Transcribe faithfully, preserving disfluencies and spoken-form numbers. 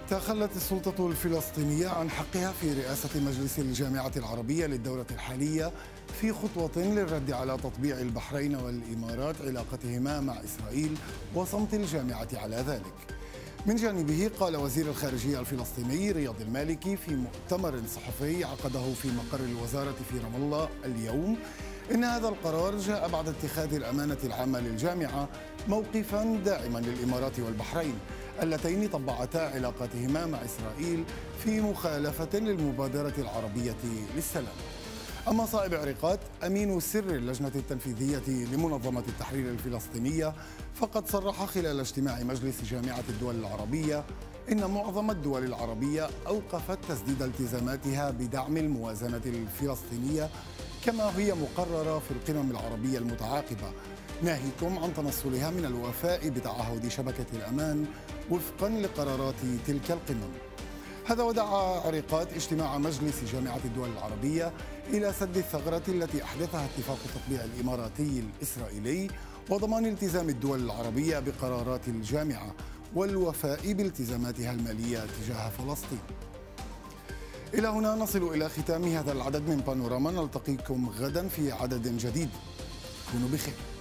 تخلت السلطة الفلسطينية عن حقها في رئاسة مجلس الجامعة العربية للدورة الحالية في خطوة للرد على تطبيع البحرين والإمارات علاقتهما مع إسرائيل وصمت الجامعة على ذلك. من جانبه قال وزير الخارجية الفلسطيني رياض المالكي في مؤتمر صحفي عقده في مقر الوزارة في رام الله اليوم إن هذا القرار جاء بعد اتخاذ الأمانة العامة للجامعة موقفا داعما للإمارات والبحرين اللتين طبعتا علاقاتهما مع إسرائيل في مخالفة للمبادرة العربية للسلام. أما صائب عريقات أمين سر اللجنة التنفيذية لمنظمة التحرير الفلسطينية فقد صرح خلال اجتماع مجلس جامعة الدول العربية إن معظم الدول العربية أوقفت تسديد التزاماتها بدعم الموازنة الفلسطينية كما هي مقررة في القمم العربية المتعاقبة، ناهيكم عن تنصلها من الوفاء بتعهد شبكة الأمان وفقا لقرارات تلك القمم. هذا ودعا عريقات اجتماع مجلس جامعة الدول العربية إلى سد الثغرة التي أحدثها اتفاق التطبيع الإماراتي الإسرائيلي وضمان التزام الدول العربية بقرارات الجامعة والوفاء بالتزاماتها المالية تجاه فلسطين. إلى هنا نصل إلى ختام هذا العدد من بانوراما، نلتقيكم غدا في عدد جديد. كونوا بخير.